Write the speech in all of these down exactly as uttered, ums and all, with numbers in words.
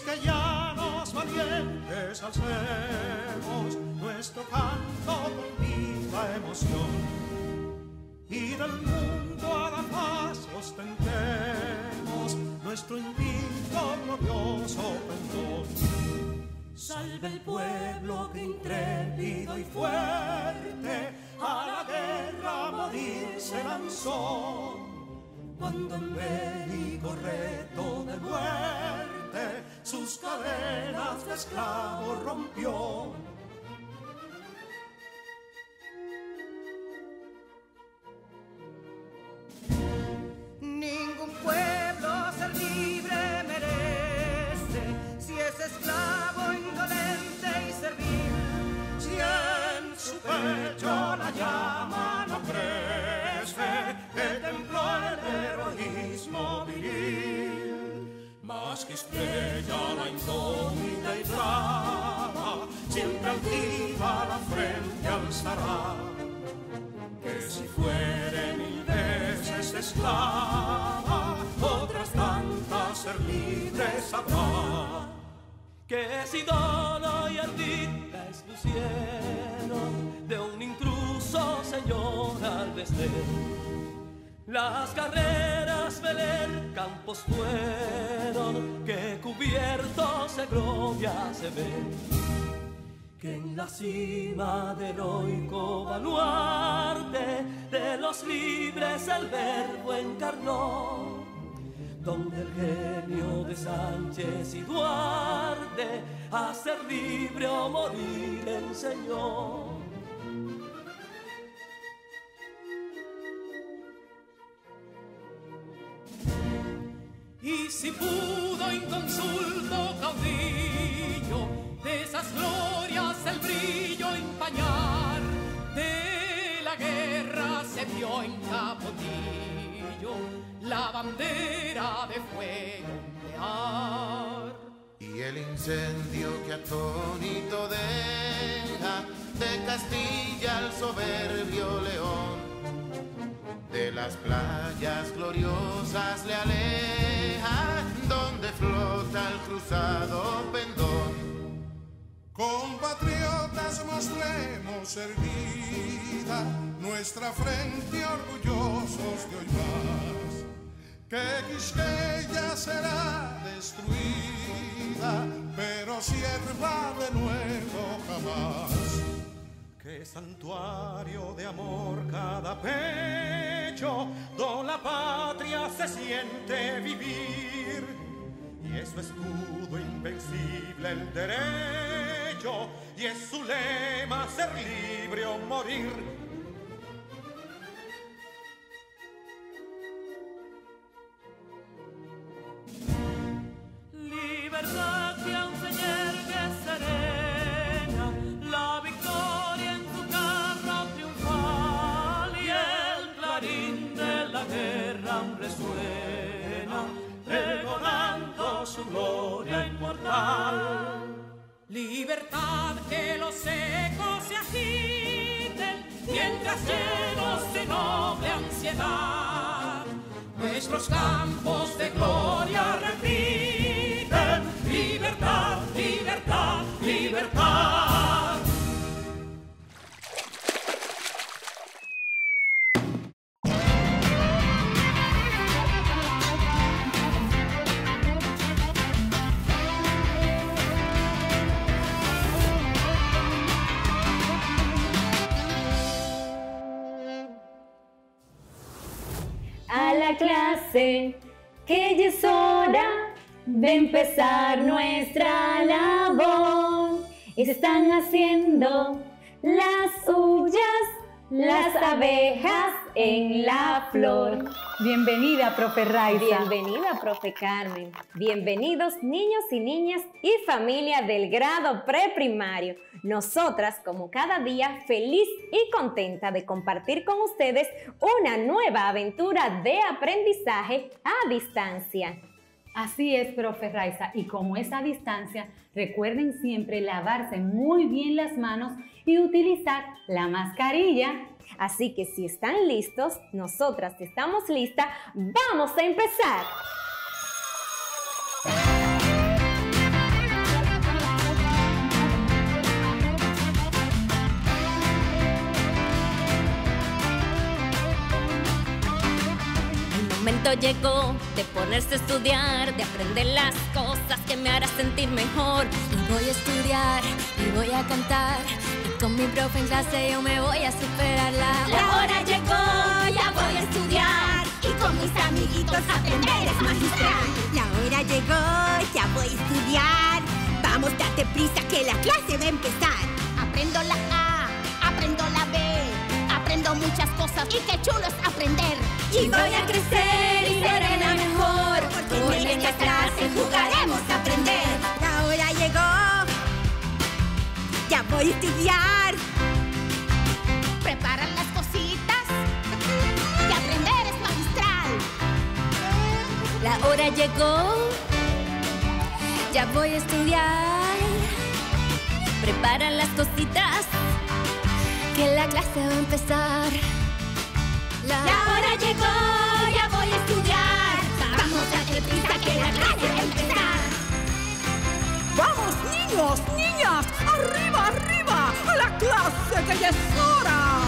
que ya los valientes alcemos nuestro canto con viva emoción, y del mundo a la paz ostentemos nuestro invicto glorioso pendón. Salve el pueblo que intrépido y fuerte a la guerra a morir se lanzó, cuando en bélico reto de muerte sus cadenas de esclavos rompió. Ningún pueblo ser libre merece si es esclavo, indolente y servil. Si en su pecho la llama no crece, que templó el heroísmo viril, más que estrella la indómita y brava, siempre altiva la frente alzará, que si fuere mil veces esclava, otras tantas ser libres habrá. Que si dono y ardita expusieron de un intruso señor al desdén, las carreras veler campos fueron que cubiertos de gloria se ven, que en la cima del heroico baluarte de los libres el verbo encarnó, donde el genio de Sánchez y Duarte a ser libre o morir enseñó. Y si pudo inconsulto caudillo de esas glorias el brillo empañar, de la guerra se vio en Capotillo la bandera de fuego ondear. Y el incendio que atónito deja de Castilla al soberbio león, de las playas gloriosas le aleja, donde flota el cruzado pendón. Compatriotas, mostremos erguida nuestra frente orgullosos de hoy más, que Quisqueya será destruida, pero sierva de nuevo jamás. Que santuario de amor cada pecho, donde la patria se siente vivir, y es su escudo invencible el derecho, y es su lema ser libre o morir. Libertad que aún se yergue serena, la victoria en su carro triunfal, y el clarín de la guerra aún resuena, pregonando su gloria inmortal. Libertad, que los ecos se agiten mientras llenos de noble ansiedad nuestros campos de gloria repiten. Libertad, libertad, libertad. A la clase, que ya es hora de empezar nuestra labor. Están haciendo las suyas las abejas en la flor. Bienvenida, profe Raiza. Bienvenida, profe Carmen. Bienvenidos niños y niñas y familia del grado preprimario. Nosotras, como cada día, feliz y contenta de compartir con ustedes una nueva aventura de aprendizaje a distancia. Así es, profe Raiza, y como es a distancia, recuerden siempre lavarse muy bien las manos y utilizar la mascarilla. Así que si están listos, nosotras estamos listas, ¡vamos a empezar! momento llegó de ponerse a estudiar, de aprender las cosas que me harán sentir mejor. Y voy a estudiar, y voy a cantar, y con mi profe en clase yo me voy a superar. La, la hora llegó, ya voy a estudiar, y con mis amiguitos aprender es magistral. La hora llegó, ya voy a estudiar, vamos, date prisa que la clase va a empezar. Aprendo la A, aprendo la B, aprendo muchas cosas y qué chulo es aprender. Y voy a crecer y seré la mejor, porque en esta clase jugaremos a aprender. La hora llegó, ya voy a estudiar. Preparan las cositas, que aprender es magistral. La hora llegó, ya voy a estudiar. Preparan las cositas, que la clase va a empezar. La, la hora llegó, ya voy a estudiar. Vamos a hacer prisa que la clase va a empezar. Vamos, niños, niñas, arriba, arriba, a la clase que ya es hora.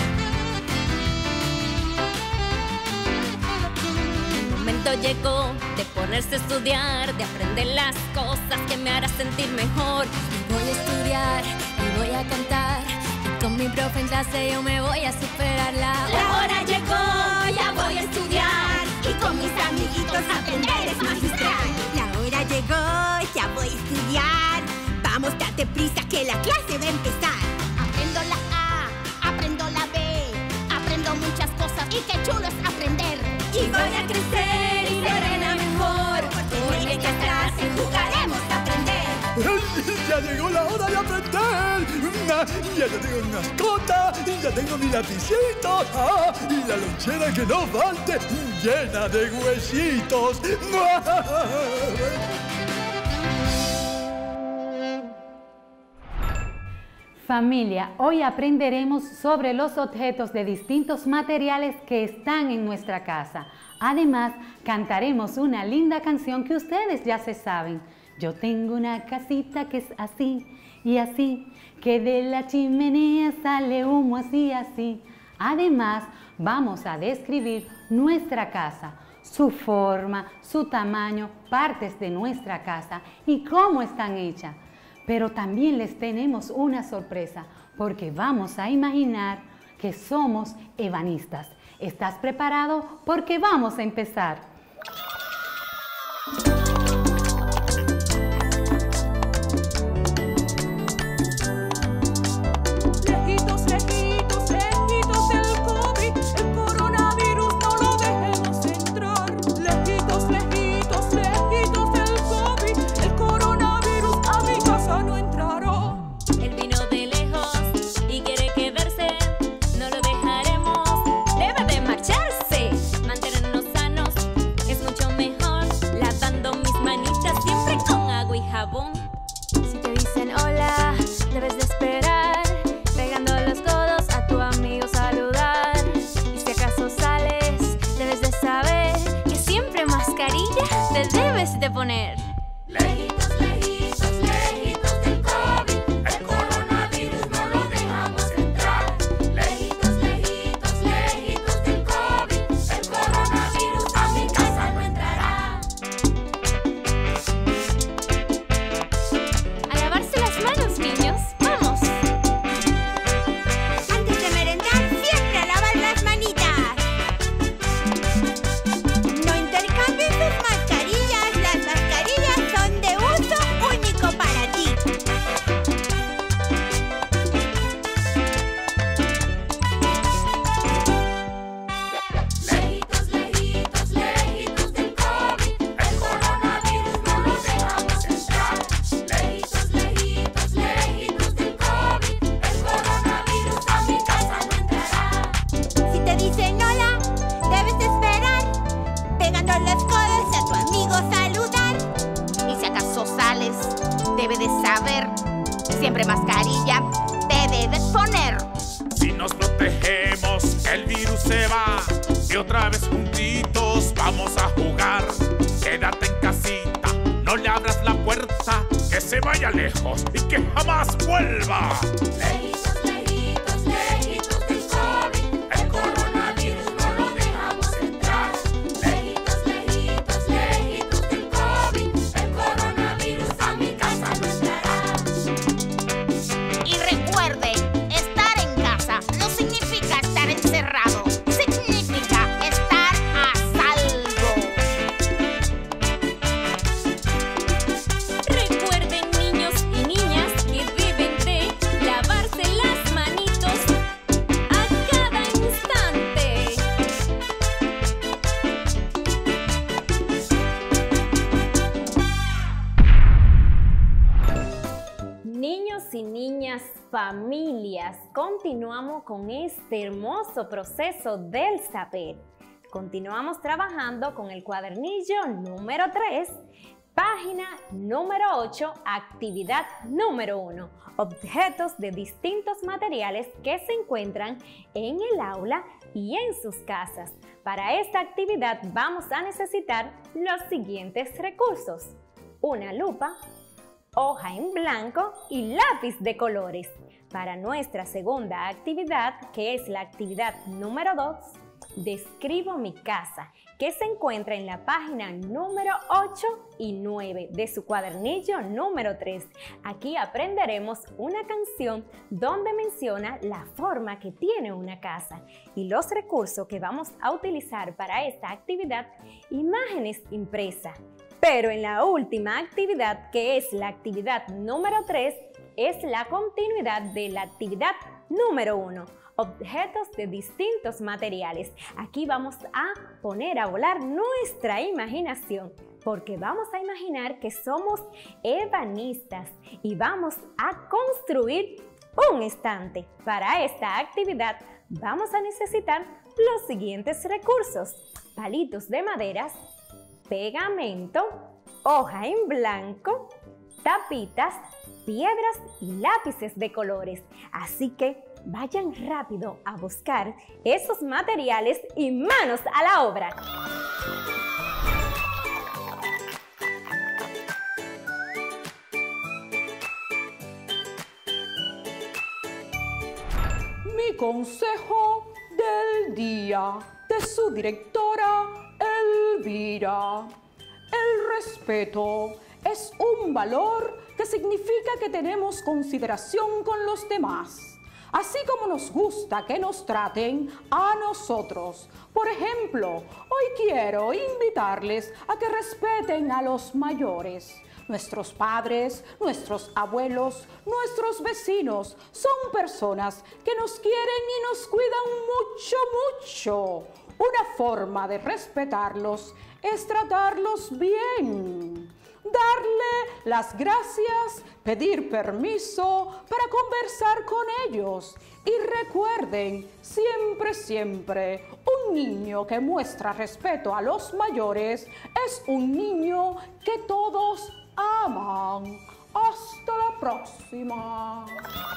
El momento llegó de ponerse a estudiar, de aprender las cosas que me harán sentir mejor. Y voy a estudiar, y voy a cantar, y con mi profe en clase yo me voy a superar. La, la hora llegó, ya voy a estudiar, y con mis amiguitos aprender es magistral. La hora llegó, ya voy a estudiar, vamos, date prisa que la clase va a empezar. Aprendo la A, aprendo la B, aprendo muchas cosas y qué chulo es aprender. Y voy a crecer y seré la mejor, porque en esta clase jugaremos a aprender. Ya llegó la hora de aprender. Ya tengo mi mascota, ya tengo mi lapicito, ah, y la lonchera que no falte, llena de huesitos. Familia, hoy aprenderemos sobre los objetos de distintos materiales que están en nuestra casa. Además, cantaremos una linda canción que ustedes ya se saben. Yo tengo una casita que es así y así, que de la chimenea sale humo así y así. Además, vamos a describir nuestra casa, su forma, su tamaño, partes de nuestra casa y cómo están hechas. Pero también les tenemos una sorpresa, porque vamos a imaginar que somos ebanistas. ¿Estás preparado? Porque vamos a empezar. Lejitos, lejitos, lejitos del COVID, el coronavirus no lo dejemos entrar. Lejitos, lejitos, lejitos del COVID, el coronavirus a mi casa no entrará. Él vino de lejos y quiere quedarse, no lo dejaremos, debe de marcharse. Mantenernos sanos es mucho mejor, lavando mis manitas siempre con agua y jabón. Si te dicen hola, debes de esperar, pegando los codos a tu amigo saludar. Y si acaso sales, debes de saber que siempre mascarilla te debes de poner. Lejitos, lejitos, lejitos del COVID, el coronavirus no lo dejamos entrar. Lejitos, lejitos, lejitos del COVID, el coronavirus a mi casa no entrará. A lavarse las manos, niños, vamos. Antes de merendar, siempre a lavar las manitas. No intercambies tus mascarillas, las mascarillas son de uso único para ti. Lejitos, lejitos, lejitos del COVID, el coronavirus no lo dejamos entrar. Lejitos, lejitos, lejitos del COVID, el coronavirus a mi casa no entrará. Si te dicen hola, debes esperar, pegando los codos a tu amigo saludar. Y si acaso sales, debe de saber, siempre mascarilla te debes poner. Si nos protegemos, el virus se va. Y otra vez juntitos vamos a jugar. Quédate en casita, no le abras la puerta, que se vaya lejos y que jamás vuelva. Lejitos, lejitos, lejitos del COVID, el coronavirus no lo dejamos entrar. Lejitos, Familias, continuamos con este hermoso proceso del saber. Continuamos trabajando con el cuadernillo número tres, página número ocho, actividad número uno. Objetos de distintos materiales que se encuentran en el aula y en sus casas. Para esta actividad vamos a necesitar los siguientes recursos: una lupa, hoja en blanco y lápiz de colores. Para nuestra segunda actividad, que es la actividad número dos, describo mi casa, que se encuentra en la página número ocho y nueve de su cuadernillo número tres. Aquí aprenderemos una canción donde menciona la forma que tiene una casa y los recursos que vamos a utilizar para esta actividad, imágenes impresas. Pero en la última actividad, que es la actividad número tres, es la continuidad de la actividad número uno. Objetos de distintos materiales. Aquí vamos a poner a volar nuestra imaginación, porque vamos a imaginar que somos ebanistas y vamos a construir un estante. Para esta actividad vamos a necesitar los siguientes recursos: palitos de maderas, pegamento, hoja en blanco, tapitas, piedras y lápices de colores. Así que vayan rápido a buscar esos materiales y manos a la obra. Mi consejo del día, de su directora Elvira. El respeto es un valor que significa que tenemos consideración con los demás, así como nos gusta que nos traten a nosotros. Por ejemplo, hoy quiero invitarles a que respeten a los mayores. Nuestros padres, nuestros abuelos, nuestros vecinos son personas que nos quieren y nos cuidan mucho, mucho. Una forma de respetarlos es tratarlos bien, darle las gracias, pedir permiso para conversar con ellos. Y recuerden, siempre, siempre, un niño que muestra respeto a los mayores es un niño que todos aman. Hasta la próxima.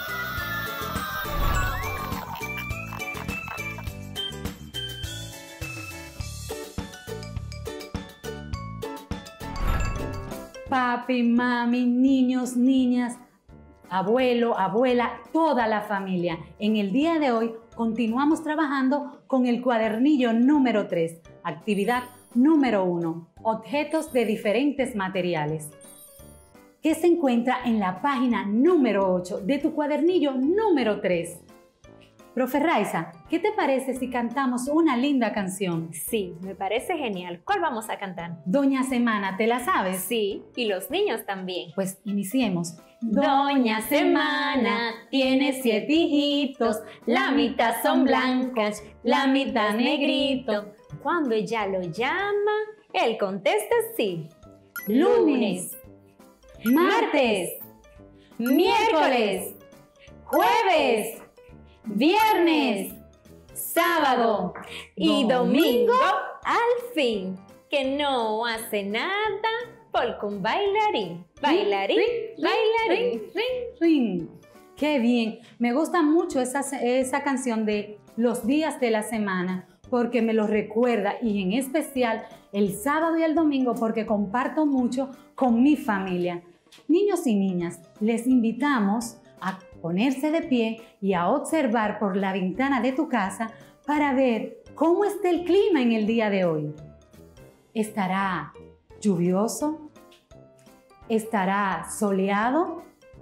Papi, mami, niños, niñas, abuelo, abuela, toda la familia. En el día de hoy continuamos trabajando con el cuadernillo número tres, actividad número uno, objetos de diferentes materiales, que se encuentra en la página número ocho de tu cuadernillo número tres. Profe Raiza, ¿qué te parece si cantamos una linda canción? Sí, me parece genial. ¿Cuál vamos a cantar? Doña Semana, ¿te la sabes? Sí, y los niños también. Pues iniciemos. Doña Semana tiene siete hijitos, la mitad son blancas, la mitad negrito. Cuando ella lo llama, él contesta sí. Lunes, martes, miércoles, jueves, viernes, sábado y domingo al fin, que no hace nada porque un bailarín, bailarín, bailarín. Ring, ring, ring. Qué bien, me gusta mucho esa, esa canción de los días de la semana porque me lo recuerda, y en especial el sábado y el domingo porque comparto mucho con mi familia. Niños y niñas, les invitamos a ponerse de pie y a observar por la ventana de tu casa para ver cómo está el clima en el día de hoy. ¿Estará lluvioso? ¿Estará soleado?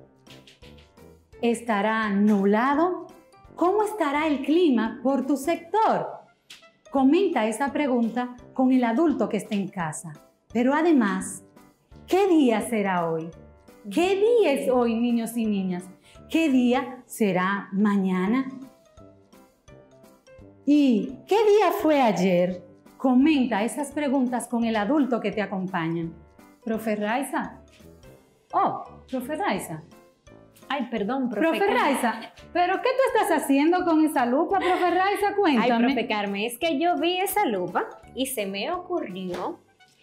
¿Estará nublado? ¿Cómo estará el clima por tu sector? Comenta esa pregunta con el adulto que esté en casa. Pero además, ¿qué día será hoy? ¿Qué día es hoy, niños y niñas? ¿Qué día será mañana? ¿Y qué día fue ayer? Comenta esas preguntas con el adulto que te acompaña. ¿Profe Raiza? Oh, Profe Raiza. Ay, perdón, profe. Profe Raiza, ¿pero qué tú estás haciendo con esa lupa, profe Raiza? Cuéntame. Ay, profe Carmen, es que yo vi esa lupa y se me ocurrió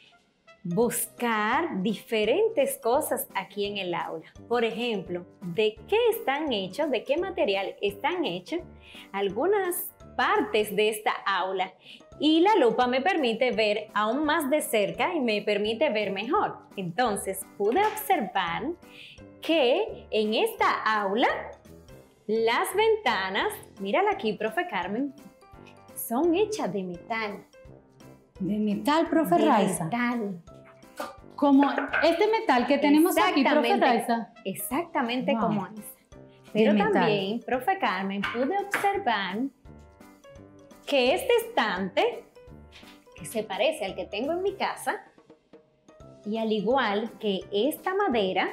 buscar diferentes cosas aquí en el aula. Por ejemplo, ¿de qué están hechos, de qué material están hechos algunas partes de esta aula? Y la lupa me permite ver aún más de cerca y me permite ver mejor. Entonces, pude observar que en esta aula las ventanas, mírala aquí, profe Carmen, son hechas de metal. ¿De metal, profe De Raiza? metal. Como este metal que tenemos aquí, profe Raiza. Exactamente Wow. como esa. Pero metal. también, profe Carmen, pude observar que este estante, que se parece al que tengo en mi casa, y al igual que esta madera,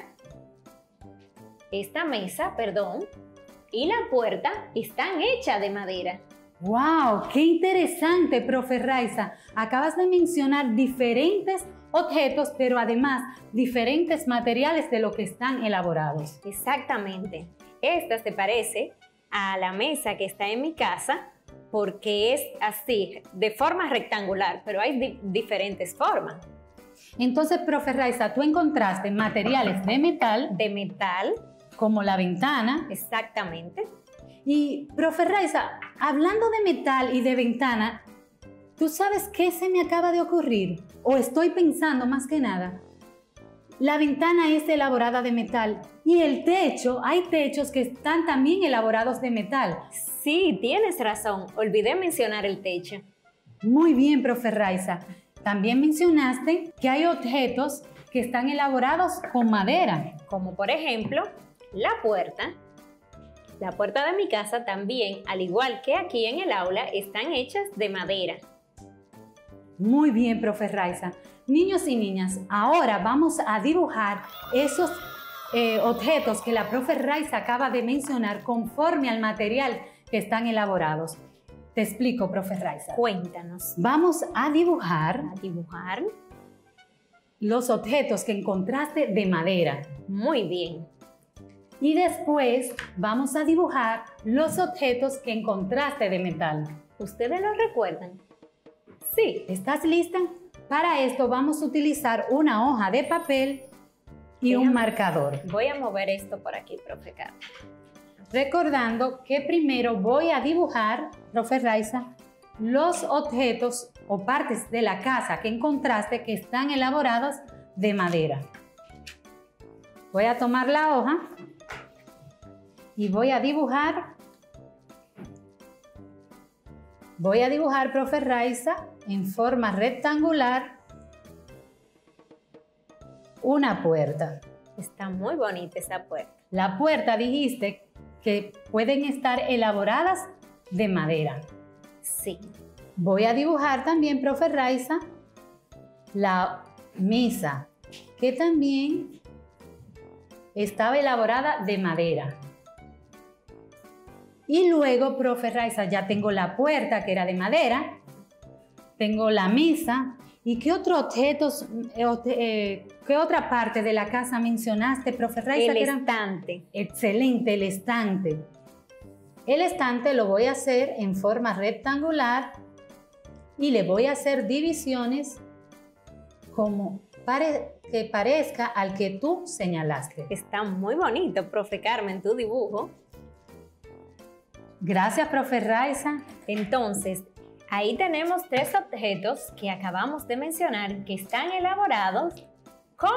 esta mesa, perdón, y la puerta están hechas de madera. ¡Wow! ¡Qué interesante, profe Raiza! Acabas de mencionar diferentes objetos, pero además diferentes materiales de lo que están elaborados. Exactamente. Esta se parece a la mesa que está en mi casa porque es así, de forma rectangular, pero hay di- diferentes formas. Entonces, profe Raiza, tú encontraste materiales de metal, De metal, como la ventana. exactamente. Y, profe Raiza, hablando de metal y de ventana, ¿tú sabes qué se me acaba de ocurrir? O estoy pensando más que nada. La ventana es elaborada de metal y el techo, hay techos que están también elaborados de metal. Sí, tienes razón. Olvidé mencionar el techo. Muy bien, profe Raiza. También mencionaste que hay objetos que están elaborados con madera. Como por ejemplo, la puerta. La puerta de mi casa también, al igual que aquí en el aula, están hechas de madera. Muy bien, profe Raiza. Niños y niñas, ahora vamos a dibujar esos eh, objetos que la profe Raiza acaba de mencionar conforme al material que están elaborados. Te explico, profe Raiza. Cuéntanos. Vamos a dibujar A dibujar. los objetos que encontraste de madera. Muy bien. Y después vamos a dibujar los objetos que encontraste de metal. ¿Ustedes lo recuerdan? Sí, ¿estás lista? Para esto vamos a utilizar una hoja de papel y un Déjame- marcador. Voy a mover esto por aquí, profe Carmen. Recordando que primero voy a dibujar, profe Raiza, los objetos o partes de la casa que encontraste que están elaborados de madera. Voy a tomar la hoja y voy a dibujar. Voy a dibujar, profe Raiza, en forma rectangular una puerta. Está muy bonita esa puerta. La puerta dijiste que pueden estar elaboradas de madera. Sí. Voy a dibujar también, profe Raiza, la mesa, que también estaba elaborada de madera. Y luego, profe Raiza, ya tengo la puerta que era de madera, tengo la mesa. ¿Y qué otros objetos, eh, obje- eh, qué otra parte de la casa mencionaste, profe Raiza? El que eran- estante. Excelente, el estante. El estante lo voy a hacer en forma rectangular y le voy a hacer divisiones como pare- que parezca al que tú señalaste. Está muy bonito, profe Carmen, tu dibujo. Gracias, profe Raiza. Entonces, ahí tenemos tres objetos que acabamos de mencionar que están elaborados con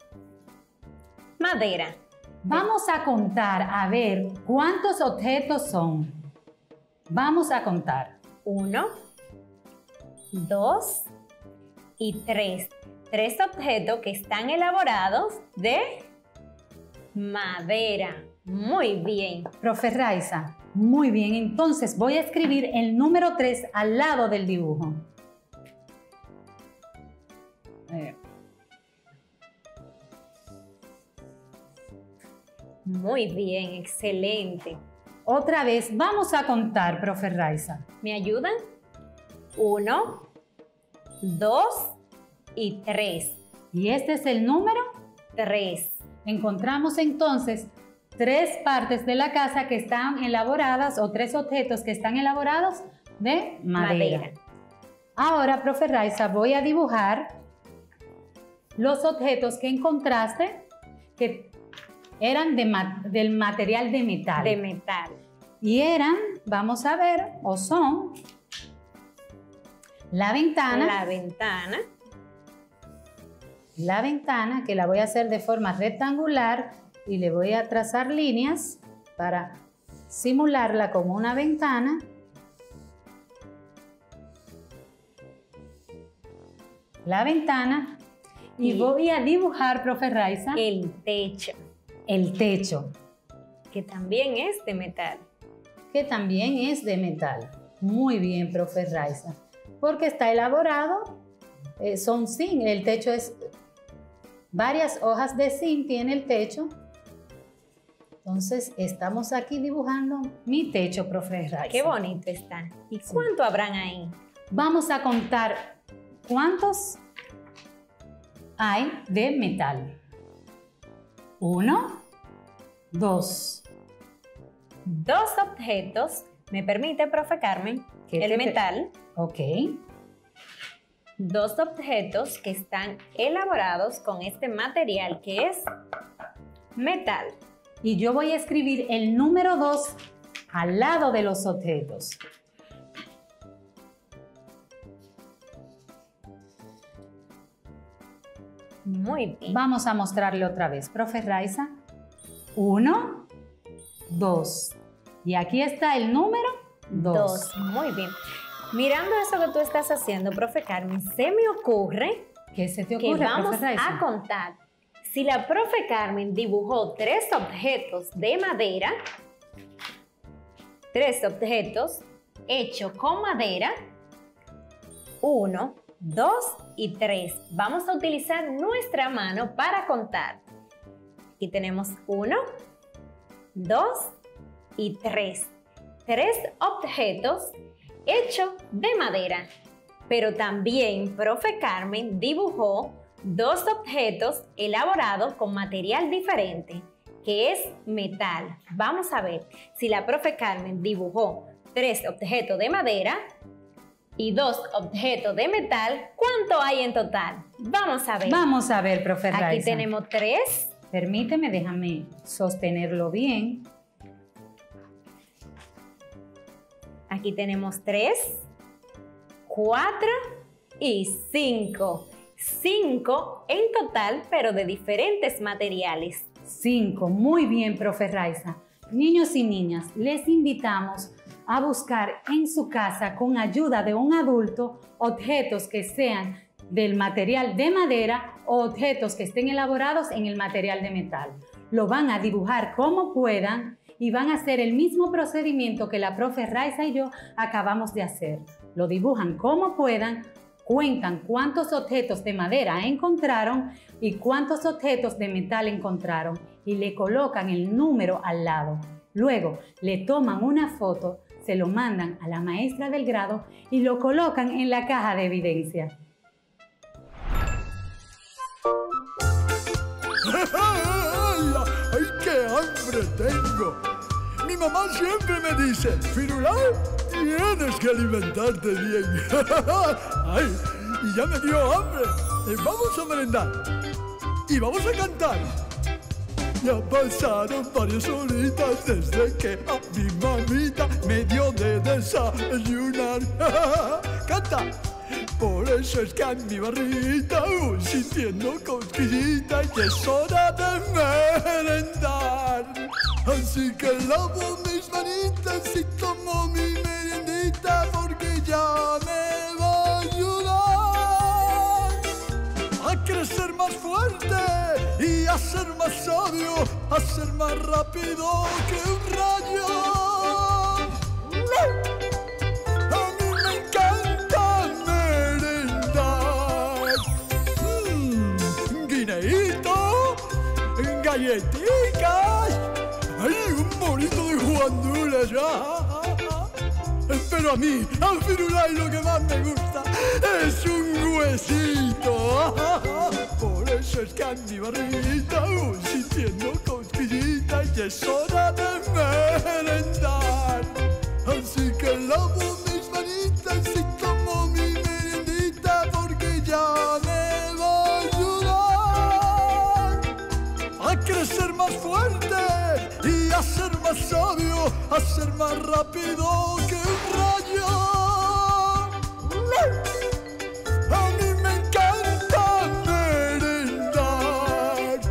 madera. Vamos a contar a ver cuántos objetos son. Vamos a contar. Uno, dos y tres. Tres objetos que están elaborados de madera. Muy bien. Profe Raiza, muy bien. Entonces voy a escribir el número tres al lado del dibujo. Eh, Muy bien, excelente. Otra vez, vamos a contar, profe Raiza. ¿Me ayudan? Uno, dos y tres. ¿Y este es el número? Tres. Encontramos entonces tres partes de la casa que están elaboradas o tres objetos que están elaborados de madera. Madera. Ahora, profe Raiza, voy a dibujar los objetos que encontraste que eran de ma- del material de metal. De metal. Y eran, vamos a ver, o son la ventana. La ventana. La ventana, que la voy a hacer de forma rectangular y le voy a trazar líneas para simularla como una ventana. La ventana. Y, Y voy a dibujar, profe Raiza, El techo, el techo, que también es de metal. que también es de metal. Muy bien, profe Raiza, porque está elaborado, eh, son zinc, el techo es, varias hojas de zinc tiene el techo. Entonces, estamos aquí dibujando mi techo, profe Raiza. Qué bonito está. ¿Y cuánto habrán ahí? Vamos a contar cuántos hay de metal. Uno, dos. Dos objetos. ¿Me permite, profe Carmen? ¿Qué El te- metal. Ok. Dos objetos que están elaborados con este material que es metal. Y yo voy a escribir el número dos al lado de los objetos. Muy bien. Vamos a mostrarle otra vez, profe Raiza. Uno, dos. Y aquí está el número dos. Dos. Muy bien. Mirando eso que tú estás haciendo, profe Carmen, se me ocurre ¿Qué se te que ocurre, vamos profe Raiza? a contar. Si la profe Carmen dibujó tres objetos de madera, tres objetos hechos con madera, uno, dos y tres. Vamos a utilizar nuestra mano para contar. Aquí tenemos uno, dos y tres. Tres objetos hechos de madera. Pero también profe Carmen dibujó dos objetos elaborados con material diferente, que es metal. Vamos a ver si la profe Carmen dibujó tres objetos de madera y dos objetos de metal, ¿cuánto hay en total? Vamos a ver. Vamos a ver, profe Raiza. Aquí tenemos tres. Permíteme, déjame sostenerlo bien. Aquí tenemos tres, cuatro y cinco. Cinco en total, pero de diferentes materiales. Cinco. Muy bien, profe Raiza. Niños y niñas, les invitamos a buscar en su casa, con ayuda de un adulto, objetos que sean del material de madera o objetos que estén elaborados en el material de metal. Lo van a dibujar como puedan y van a hacer el mismo procedimiento que la profe Raiza y yo acabamos de hacer. Lo dibujan como puedan, cuentan cuántos objetos de madera encontraron y cuántos objetos de metal encontraron y le colocan el número al lado. Luego le toman una foto, se lo mandan a la maestra del grado y lo colocan en la caja de evidencia. ¡Ay, qué hambre tengo! Mi mamá siempre me dice, Firulao, tienes que alimentarte bien. ¡Ay, y ya me dio hambre! Eh, Vamos a merendar y vamos a cantar. Ya pasaron varias horitas desde que a mi mamita me dio de desayunar. ¡Canta! Por eso es que a mi barrita voy sintiendo cosquillita y es hora de merendar. Así que lavo mis manitas y tomo mi meriendita porque ya me va a ayudar a crecer más fuerte y a ser más sabio, a ser más rápido que un rayo. A mí me encanta merendar. Mmm, guineíto, galletitas, ay, un bonito de guandules. Ah, ah, ah. Pero a mí, a Firulai, lo que más me gusta es un huesito. Por eso es que a mi barriguita voy sintiendo cosquillita y es hora de merendar. Así que lavo mis manitas y tomo mi merendita porque ya me va a ayudar a crecer más fuerte y a ser más sabio, a ser más rápido que un rayo. A mí me encanta merendar.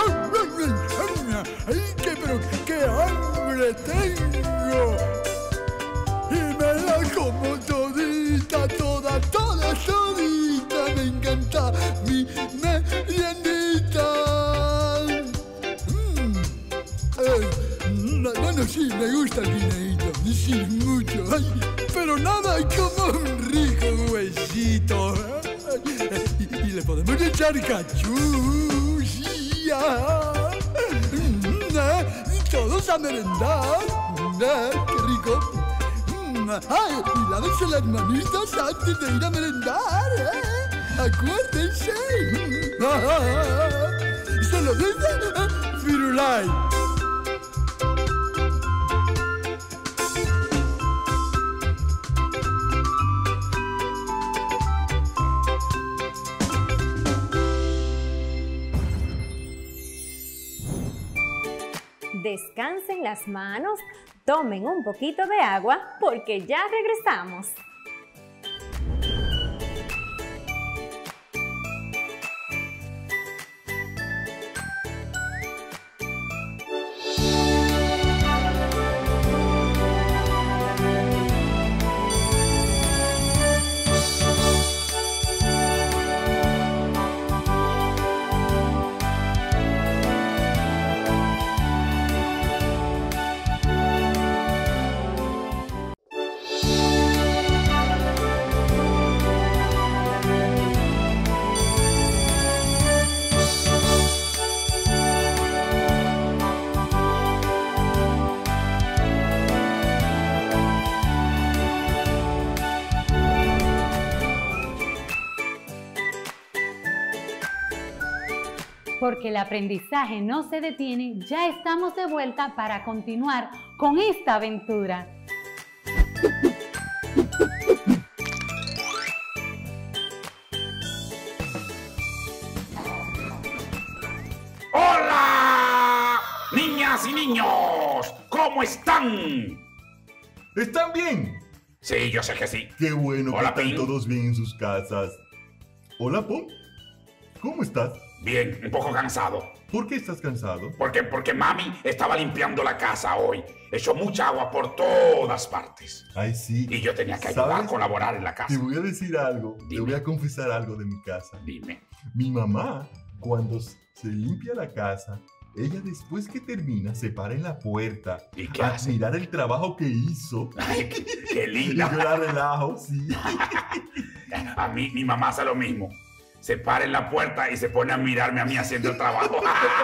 ¡Ay, qué, pero qué hambre tengo! Y me la como todita, toda, toda, todita. Me encanta mi meriendita. Mm. Eh, bueno, sí, me gusta el guineíto. Sí, mucho. Ay, pero nada como un rico huesito. ¿Eh? Y, y le podemos echar cachú. Sí, ah. Mm, eh, todos a merendar. Eh, qué rico. ¡Ay! Y lávense las manitas antes de ir a merendar, ¿eh? ¡Acuérdense! ¡Se lo dice Firulai! Descansen las manos, tomen un poquito de agua porque ya regresamos. Porque el aprendizaje no se detiene, ya estamos de vuelta para continuar con esta aventura. ¡Hola! Niñas y niños, ¿cómo están? ¿Están bien? Sí, yo sé que sí. Qué bueno. Hola, que están Pin. todos bien en sus casas. Hola, Pon. ¿Cómo estás? Bien, un poco cansado. ¿Por qué estás cansado? Porque, porque mami estaba limpiando la casa hoy. Echó mucha agua por todas partes. Ay, sí. Y yo tenía que ayudar a ¿Sabes? colaborar en la casa. Te voy a decir algo. Dime. Te voy a confesar algo de mi casa. Dime. Mi mamá, cuando se limpia la casa, ella después que termina se para en la puerta ¿Y qué a hace? mirar el trabajo que hizo. Ay, qué, qué Y linda. yo la relajo, sí. A mí, mi mamá hace lo mismo. Se para en la puerta y se pone a mirarme a mí haciendo el trabajo.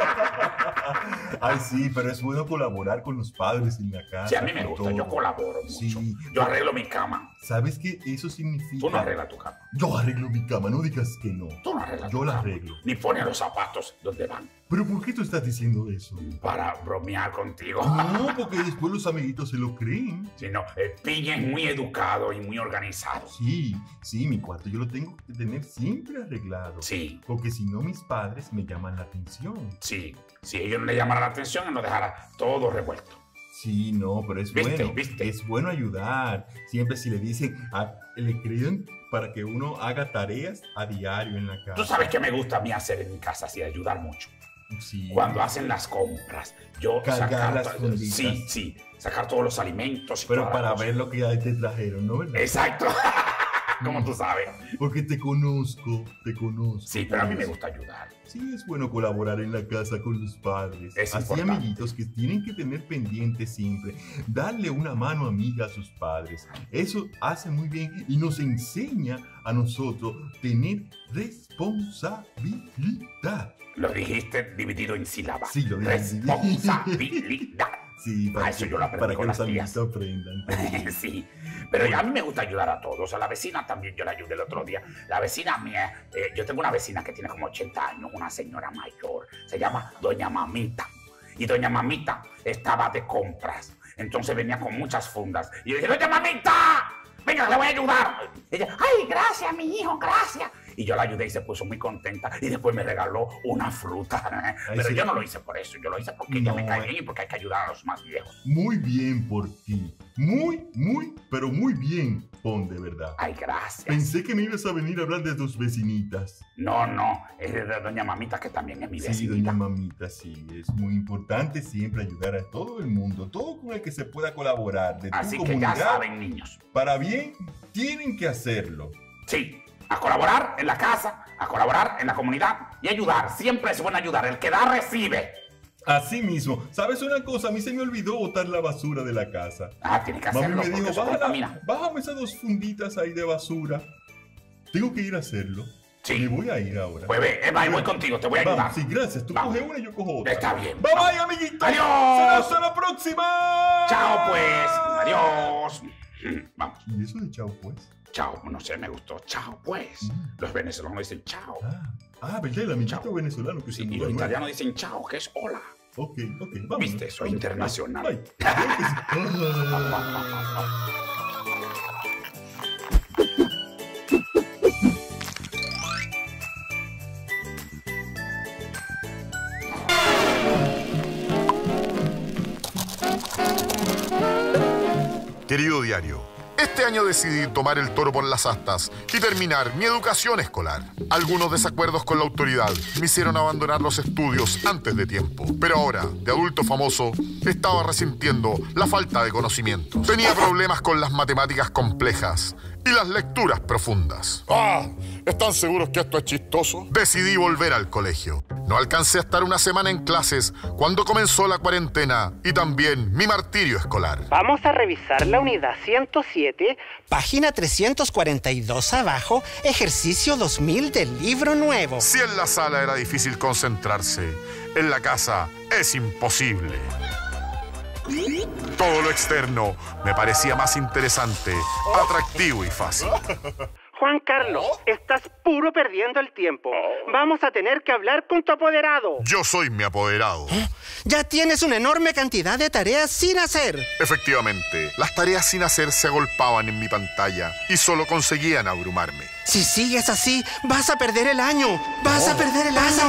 Ay, sí, pero es bueno colaborar con los padres en la casa. Sí, a mí me con gusta. todo. Yo colaboro mucho. Sí. Yo arreglo mi cama. ¿Sabes qué? Eso significa... Tú no arreglas tu cama. Yo arreglo mi cama, no digas que no. Tú no arreglas Yo tu la cama. arreglo. Ni pones los zapatos donde van. ¿Pero por qué tú estás diciendo eso? Para bromear contigo. No, porque después los amiguitos se lo creen. Si no, el Piña es muy educado y muy organizado. Sí, sí, mi cuarto yo lo tengo que tener siempre arreglado. Sí, Porque si no, mis padres me llaman la atención. sí. Si ellos no le llamaran la atención, él nos dejara todo revuelto. Sí, no, pero es ¿Viste? bueno. ¿Viste? Es bueno ayudar. Siempre si le dicen, a- le creen para que uno haga tareas a diario en la casa. Tú sabes que me gusta a mí hacer en mi casa, así, ayudar mucho. Sí. Cuando hacen las compras, yo Cargar sacar las to- funditas. sí, sí, sacar todos los alimentos. Y Pero toda la para cosa. ver lo que ya te trajeron, ¿no? ¿Verdad? Exacto. Como tú sabes. Porque te conozco, te conozco. Sí, pero a mí me Pues, gusta ayudar. Sí, es bueno colaborar en la casa con los padres. Es Así, importante. amiguitos, que tienen que tener pendiente siempre. Darle una mano amiga a sus padres. Eso hace muy bien y nos enseña a nosotros tener responsabilidad. Lo dijiste dividido en sílabas. Sí, lo dije. Responsabilidad. Sí, para Ah, eso que, yo lo aprendí para que con los las tías. amiguitos aprendan. Sí, pero a mí me gusta ayudar a todos. A la vecina también yo la ayudé el otro día. La vecina mía, eh, yo tengo una vecina que tiene como ochenta años, una señora mayor. Se llama Doña Mamita. Y Doña Mamita estaba de compras. Entonces venía con muchas fundas. Y yo dije, ¡Doña Mamita! Venga, le voy a ayudar. Y ella, ¡ay, gracias, mi hijo, gracias! Y yo la ayudé y se puso muy contenta. Y después me regaló una fruta. Pero sí. yo no lo hice por eso. Yo lo hice porque ella me cae bien y porque hay que ayudar a los más viejos. Muy bien por ti. Muy, muy, pero muy bien, Pon, de verdad. Ay, gracias. Pensé que me ibas a venir a hablar de tus vecinitas. No, no, es de Doña Mamita, que también es mi Sí, vecinita. Doña Mamita, sí. Es muy importante siempre ayudar a todo el mundo, todo con el que se pueda colaborar. De tu Así que comunidad, ya saben, niños. Para bien, tienen que hacerlo. Sí, a colaborar en la casa, a colaborar en la comunidad y ayudar. Siempre es bueno ayudar. El que da, recibe. Así mismo. ¿Sabes una cosa? A mí se me olvidó botar la basura de la casa. Ah, tiene que Mami hacerlo me porque dijo, eso "Bájala, contamina". bájame esas dos funditas ahí de basura. Tengo que ir a hacerlo. Sí. Me voy a ir ahora. Pues ve, Eva, voy contigo, te voy a Vamos, ayudar. Sí, gracias. Tú Vamos. coges una y yo cojo otra. Está bien. Bye bye, amiguitos. Adiós. Será hasta la próxima. Chao, pues. Adiós. Vamos. ¿Y eso de chao, pues? Chao, no sé, me gustó. Chao, pues. Los venezolanos dicen chao. Ah, ¿verdad? El amiguito venezolano que se Y mudó los nuevo. italianos dicen chao, que es hola. Ok, ok, vamos. Viste, soy internacional. Bye. Claro que sí. Querido diario, este año decidí tomar el toro por las astas y terminar mi educación escolar. Algunos desacuerdos con la autoridad me hicieron abandonar los estudios antes de tiempo. Pero ahora, de adulto famoso, estaba resintiendo la falta de conocimientos. Tenía problemas con las matemáticas complejas y las lecturas profundas. Ah, ¿están seguros que esto es chistoso? Decidí volver al colegio. No alcancé a estar una semana en clases cuando comenzó la cuarentena y también mi martirio escolar. Vamos a revisar la unidad ciento siete, página trescientos cuarenta y dos abajo, ejercicio dos mil del libro nuevo. Si en la sala era difícil concentrarse, en la casa es imposible. Todo lo externo me parecía más interesante, atractivo y fácil. Juan Carlos, estás puro perdiendo el tiempo. Vamos a tener que hablar con tu apoderado. Yo soy mi apoderado. Ya tienes una enorme cantidad de tareas sin hacer. Efectivamente, las tareas sin hacer se agolpaban en mi pantalla y solo conseguían abrumarme. Si sigues así, vas a perder el año. Vas a perder el año.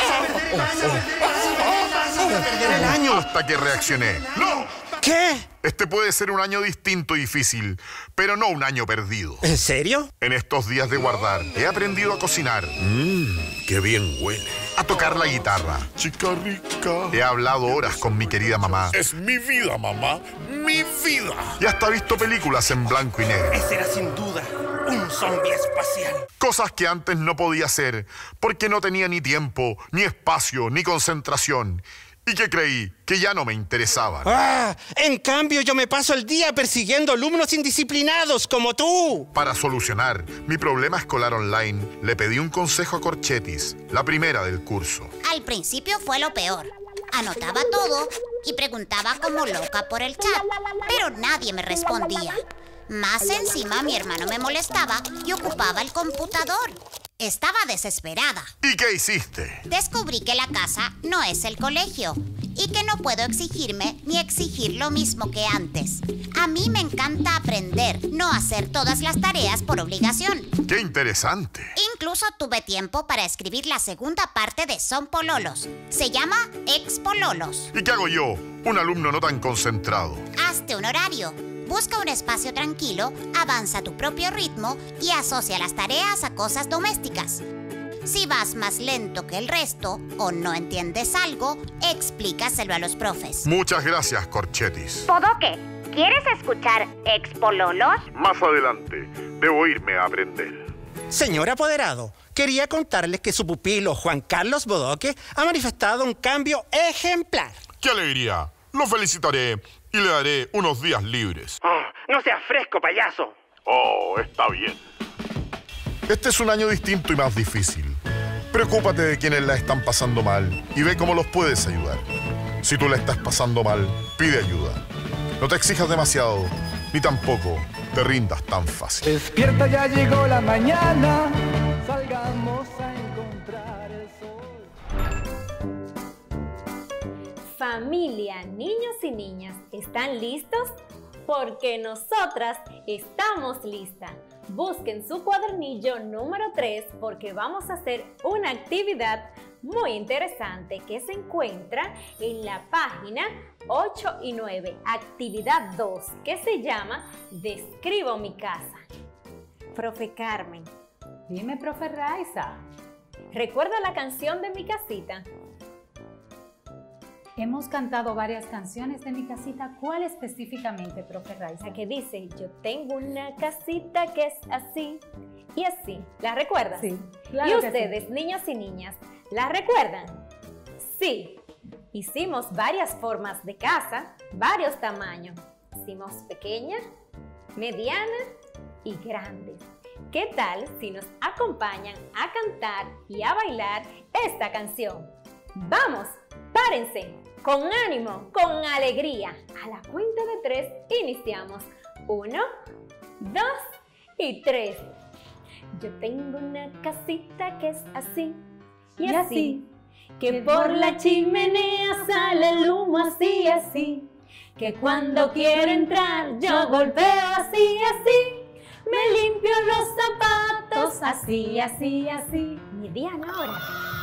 Vas a perder el año. Hasta que reaccioné. ¡No! ¿Qué? Este puede ser un año distinto y difícil, pero no un año perdido. ¿En serio? En estos días de guardar, he aprendido a cocinar. Mmm, qué bien huele. A tocar la guitarra. Chica rica. He hablado horas con mi querida mamá. Es mi vida, mamá. Mi vida. Y hasta he visto películas en blanco y negro. Ese era sin duda un zombie espacial. Cosas que antes no podía hacer porque no tenía ni tiempo, ni espacio, ni concentración. Y que creí que ya no me interesaban. Ah, en cambio yo me paso el día persiguiendo alumnos indisciplinados como tú. Para solucionar mi problema escolar online, le pedí un consejo a Corchetis, la primera del curso. Al principio fue lo peor. Anotaba todo y preguntaba como loca por el chat, pero nadie me respondía. Más encima mi hermano me molestaba y ocupaba el computador. Estaba desesperada. ¿Y qué hiciste? Descubrí que la casa no es el colegio y que no puedo exigirme ni exigir lo mismo que antes. A mí me encanta aprender, no hacer todas las tareas por obligación. ¡Qué interesante! Incluso tuve tiempo para escribir la segunda parte de Son Pololos. Se llama Ex Pololos. ¿Y qué hago yo, un alumno no tan concentrado? Hazte un horario. Busca un espacio tranquilo, avanza a tu propio ritmo y asocia las tareas a cosas domésticas. Si vas más lento que el resto o no entiendes algo, explícaselo a los profes. Muchas gracias, Corchetis. Bodoque, ¿quieres escuchar Ex Pololos? Más adelante, debo irme a aprender. Señor apoderado, quería contarles que su pupilo Juan Carlos Bodoque ha manifestado un cambio ejemplar. ¡Qué alegría! Lo felicitaré y le daré unos días libres. Oh, no seas fresco, payaso. Oh, está bien. Este es un año distinto y más difícil. Preocúpate de quienes la están pasando mal y ve cómo los puedes ayudar. Si tú la estás pasando mal, pide ayuda. No te exijas demasiado, ni tampoco te rindas tan fácil. Despierta, ya llegó la mañana, salgamos a encontrar el sol. Familia, niños y niñas, ¿están listos? Porque nosotras estamos listas. Busquen su cuadernillo número tres porque vamos a hacer una actividad muy interesante que se encuentra en la página ocho y nueve, actividad dos, que se llama Describo mi casa. Profe Carmen. Dime, profe Raiza. ¿Recuerda la canción de Mi Casita? Hemos cantado varias canciones de Mi Casita. ¿Cuál específicamente, profe Raiza? La que dice, yo tengo una casita que es así y así. ¿La recuerdas? Sí, claro ¿Y que ustedes, sí. niños y niñas, la recuerdan? Sí. Hicimos varias formas de casa, varios tamaños. Hicimos pequeña, mediana y grandes. ¿Qué tal si nos acompañan a cantar y a bailar esta canción? ¡Vamos! ¡Párense! Con ánimo, con alegría. A la cuenta de tres iniciamos. Uno, dos y tres. Yo tengo una casita que es así y, Y así, así, que que por la chimenea sale el humo así y así, que cuando quiero entrar yo golpeo así y así, me limpio los zapatos así, así, así. Mediana hora.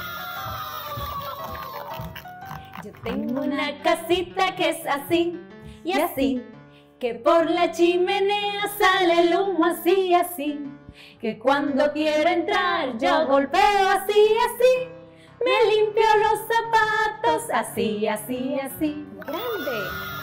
Yo tengo una casita que es así y así, que por la chimenea sale el humo así y así, que cuando quiero entrar yo golpeo así y así, me limpio los zapatos así, así, así. Grande.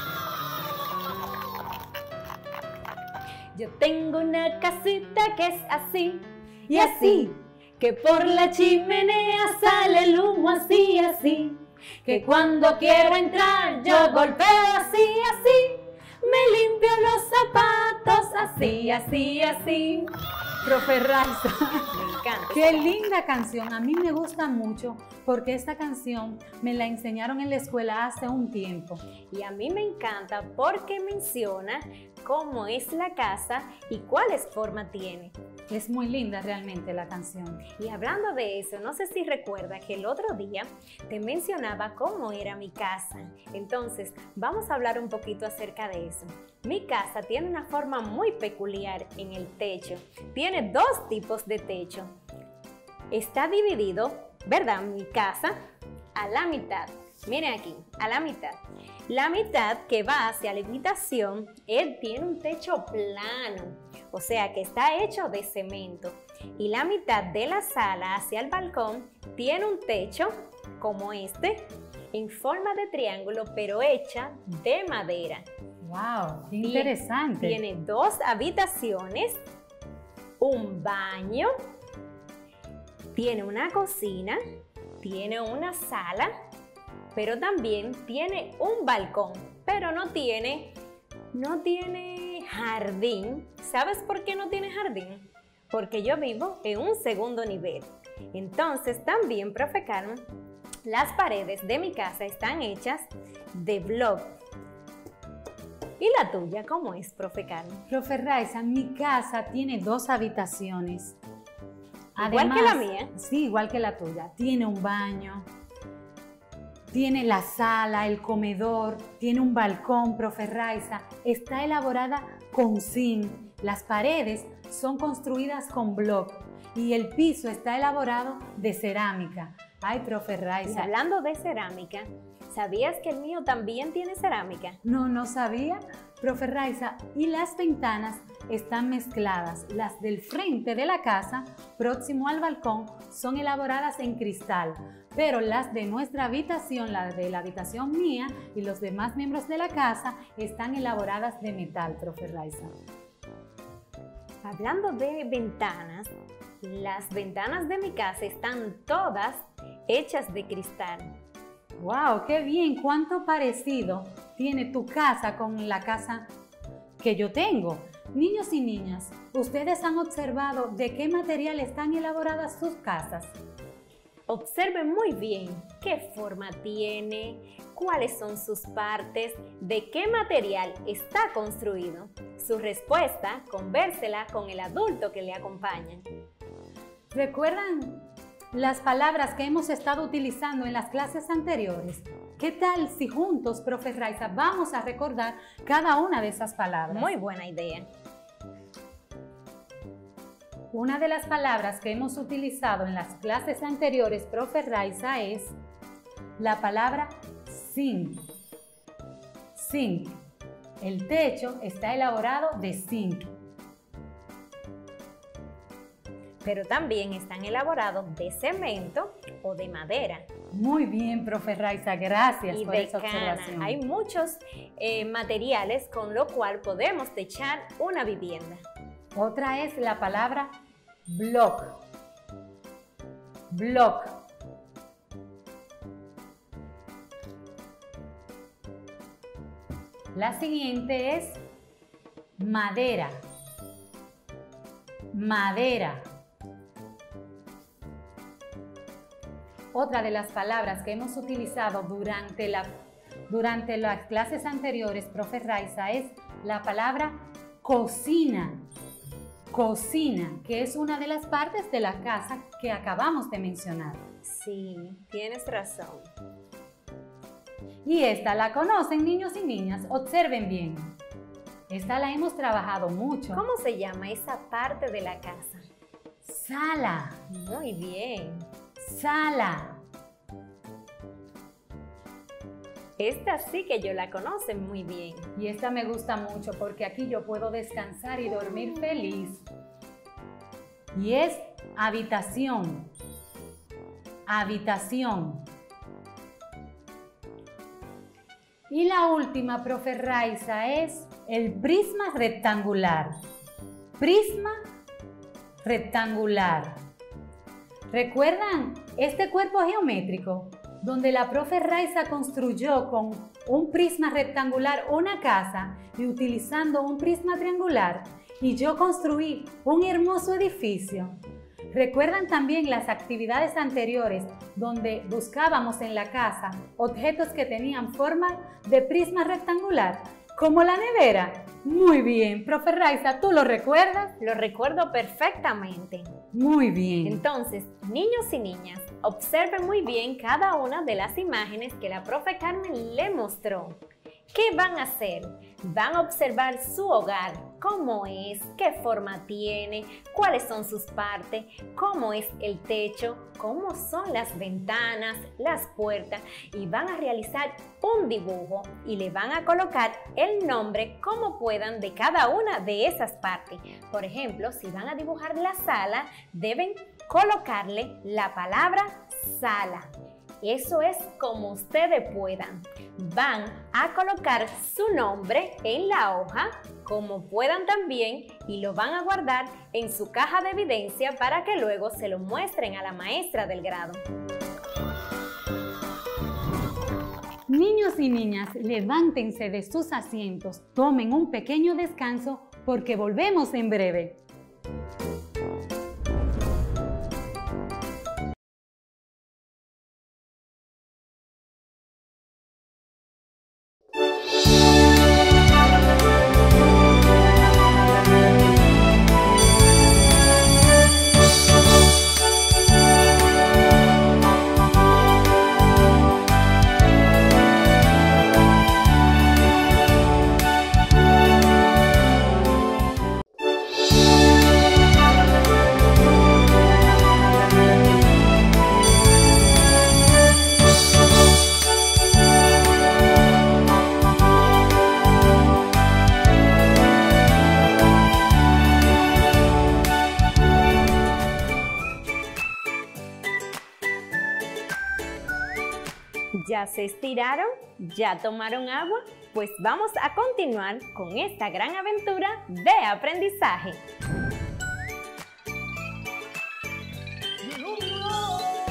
Yo tengo una casita que es así y así, que por la chimenea sale el humo así y así, que cuando quiero entrar yo golpeo así y así, me limpio los zapatos así, así, así. Profe Raiza, Me encanta. qué linda canción. A mí me gusta mucho porque esta canción me la enseñaron en la escuela hace un tiempo. Y a mí me encanta porque menciona cómo es la casa y cuáles formas tiene. Es muy linda realmente la canción. Y hablando de eso, no sé si recuerda que el otro día te mencionaba cómo era mi casa. Entonces, vamos a hablar un poquito acerca de eso. Mi casa tiene una forma muy peculiar en el techo. Tiene dos tipos de techo. Está dividido, ¿verdad? Mi casa a la mitad. Miren aquí, a la mitad. La mitad que va hacia la habitación, él tiene un techo plano, o sea que está hecho de cemento. Y la mitad de la sala hacia el balcón tiene un techo como este, en forma de triángulo, pero hecha de madera. ¡Wow! ¡Qué Tien- interesante! Tiene dos habitaciones, un baño, tiene una cocina, tiene una sala, pero también tiene un balcón, pero no tiene, no tiene jardín. ¿Sabes por qué no tiene jardín? Porque yo vivo en un segundo nivel. Entonces también, profe Carmen, las paredes de mi casa están hechas de block. ¿Y la tuya cómo es, profe Carmen? Profe Raiza, mi casa tiene dos habitaciones. Igual que la mía. Sí, igual que la tuya. Tiene un baño, tiene la sala, el comedor, tiene un balcón, profe Raiza. Está elaborada con zinc. Las paredes son construidas con block y el piso está elaborado de cerámica. Ay, profe Y Raiza. hablando de cerámica, ¿sabías que el mío también tiene cerámica? No, no sabía. Profe Raiza, y las ventanas están mezcladas. Las del frente de la casa, próximo al balcón, son elaboradas en cristal, pero las de nuestra habitación, la de la habitación mía y los demás miembros de la casa, están elaboradas de metal, profe Raiza. Hablando de ventanas, las ventanas de mi casa están todas hechas de cristal. ¡Wow! ¡Qué bien! ¿Cuánto parecido tiene tu casa con la casa que yo tengo? Niños y niñas, ¿ustedes han observado de qué material están elaboradas sus casas? Observen muy bien qué forma tiene, cuáles son sus partes, de qué material está construido. Su respuesta, convérsela con el adulto que le acompaña. ¿Recuerdan las palabras que hemos estado utilizando en las clases anteriores? ¿Qué tal si juntos, profe Raiza, vamos a recordar cada una de esas palabras? Muy buena idea. Una de las palabras que hemos utilizado en las clases anteriores, profe Raiza, es la palabra zinc. Zinc. El techo está elaborado de zinc. Pero también están elaborados de cemento o de madera. Muy bien, profe Raiza, gracias y por de esa cana. observación. Hay muchos eh, materiales con lo cual podemos techar una vivienda. Otra es la palabra block. Block. La siguiente es madera. Madera. Otra de las palabras que hemos utilizado durante, la, durante las clases anteriores, profe Raiza, es la palabra cocina. Cocina, que es una de las partes de la casa que acabamos de mencionar. Sí, tienes razón. Y esta la conocen, niños y niñas, observen bien. Esta la hemos trabajado mucho. ¿Cómo se llama esa parte de la casa? Sala. Muy bien. Sala. Esta sí que yo la conozco muy bien. Y esta me gusta mucho porque aquí yo puedo descansar y dormir feliz. Y es habitación. Habitación. Y la última, profe Raiza, es el prisma rectangular. Prisma rectangular. ¿Recuerdan este cuerpo geométrico donde la profe Raiza construyó con un prisma rectangular una casa y utilizando un prisma triangular? Y yo construí un hermoso edificio. ¿Recuerdan también las actividades anteriores donde buscábamos en la casa objetos que tenían forma de prisma rectangular? ¿Como la nevera? Muy bien, profe Raiza, ¿tú lo recuerdas? Lo recuerdo perfectamente. Muy bien. Entonces, niños y niñas, observen muy bien cada una de las imágenes que la profe Carmen le mostró. ¿Qué van a hacer? Van a observar su hogar, cómo es, qué forma tiene, cuáles son sus partes, cómo es el techo, cómo son las ventanas, las puertas, y van a realizar un dibujo y le van a colocar el nombre como puedan de cada una de esas partes. Por ejemplo, si van a dibujar la sala, deben colocarle la palabra sala. Eso es como ustedes puedan. Van a colocar su nombre en la hoja, como puedan también, y lo van a guardar en su caja de evidencia para que luego se lo muestren a la maestra del grado. Niños y niñas, levántense de sus asientos, tomen un pequeño descanso porque volvemos en breve. ¿Ya se estiraron? ¿Ya tomaron agua? Pues vamos a continuar con esta gran aventura de aprendizaje.